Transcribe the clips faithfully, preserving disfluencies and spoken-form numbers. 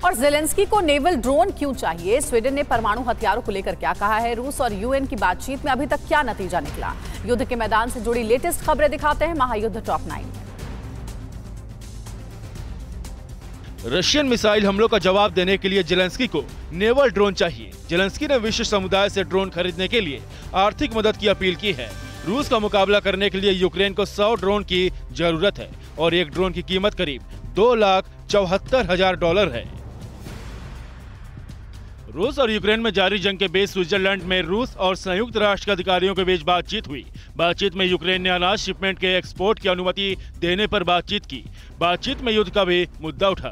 और ज़ेलेंस्की को naval drone क्यों चाहिए? स्वीडन ने परमाणु हथियारों को लेकर क्या कहा है? रूस और यूएन की बातचीत में अभी तक क्या नतीजा निकला? युद्ध के मैदान से जुड़ी लेटेस्ट खबरें दिखाते हैं महायुद्ध टॉप नाइन। रशियन मिसाइल हमलों का जवाब देने के लिए ज़ेलेंस्की को नेवल ड्रोन चाहिए। ज़ेलेंस्की ने विश्व समुदाय से ड्रोन खरीदने के लिए आर्थिक मदद की अपील की है। रूस का मुकाबला करने के लिए यूक्रेन को सौ ड्रोन की जरूरत है और एक ड्रोन की कीमत करीब दो लाख चौहत्तर हजार डॉलर है। रूस और यूक्रेन में जारी जंग के बीच स्विट्जरलैंड में रूस और संयुक्त राष्ट्र के अधिकारियों के बीच बातचीत हुई। बातचीत में यूक्रेन ने अनाज शिपमेंट के एक्सपोर्ट की अनुमति देने पर बातचीत की। बातचीत में युद्ध का भी मुद्दा उठा।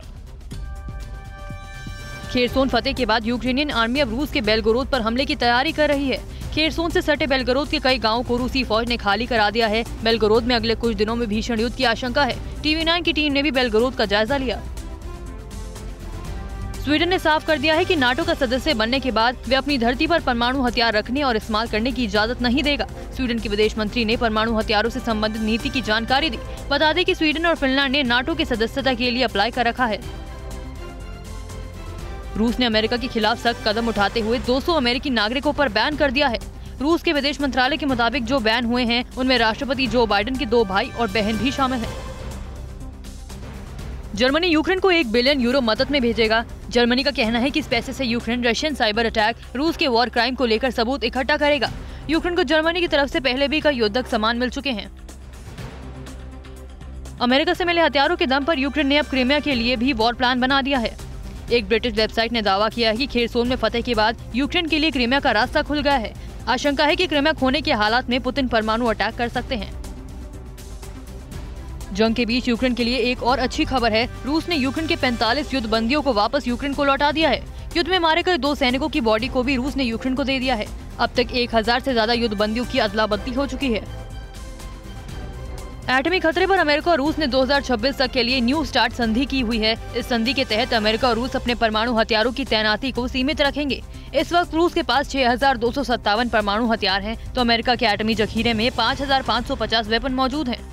खेरसोन फतेह के बाद यूक्रेनियन आर्मी अब रूस के बेलगोरोद पर हमले की तैयारी कर रही है। खेरसोन से सटे बेलगोरोद के कई गांवों को रूसी फौज ने खाली करा दिया है। बेलगोरोद में अगले कुछ दिनों में भीषण युद्ध की आशंका है। टीवी नाइन की टीम ने भी बेलगोरोद का जायजा लिया। स्वीडन ने साफ कर दिया है कि नाटो का सदस्य बनने के बाद वे अपनी धरती पर परमाणु हथियार रखने और इस्तेमाल करने की इजाजत नहीं देगा। स्वीडन के विदेश मंत्री ने परमाणु हथियारों से संबंधित नीति की जानकारी दी। बता दें कि स्वीडन और फिनलैंड ने नाटो की सदस्यता के लिए अप्लाई कर रखा है। रूस ने अमेरिका के खिलाफ सख्त कदम उठाते हुए दो सौ अमेरिकी नागरिकों पर बैन कर दिया है। रूस के विदेश मंत्रालय के मुताबिक जो बैन हुए हैं उनमें राष्ट्रपति जो बाइडेन के दो भाई और बहन भी शामिल हैं। जर्मनी यूक्रेन को एक बिलियन यूरो मदद में भेजेगा। जर्मनी का कहना है कि इस पैसे से यूक्रेन रशियन साइबर अटैक, रूस के वॉर क्राइम को लेकर सबूत इकट्ठा करेगा। यूक्रेन को जर्मनी की तरफ से पहले भी कई युद्धक सामान मिल चुके हैं। अमेरिका से मिले हथियारों के दम पर यूक्रेन ने अब क्रीमिया के लिए भी वॉर प्लान बना दिया है। एक ब्रिटिश वेबसाइट ने दावा किया है कि खेरसोन में फतेह के बाद यूक्रेन के लिए क्रीमिया का रास्ता खुल गया है। आशंका है कि क्रीमिया खोने के हालात में पुतिन परमाणु अटैक कर सकते हैं। जंग के बीच यूक्रेन के लिए एक और अच्छी खबर है। रूस ने यूक्रेन के पैंतालीस युद्ध बंदियों को वापस यूक्रेन को लौटा दिया है। युद्ध में मारे गए दो सैनिकों की बॉडी को भी रूस ने यूक्रेन को दे दिया है। अब तक एक हजार से ज्यादा युद्ध बंदियों की अदला बदली हो चुकी है। एटमी खतरे पर अमेरिका और रूस ने दो हज़ार छब्बीस तक के लिए न्यू स्टार्ट संधि की हुई है। इस संधि के तहत अमेरिका और रूस अपने परमाणु हथियारों की तैनाती को सीमित रखेंगे। इस वक्त रूस के पास छह हजार दो सौ सत्तावन परमाणु हथियार हैं, तो अमेरिका के एटमी जखीरे में पाँच हजार पाँच सौ पचास वेपन मौजूद हैं।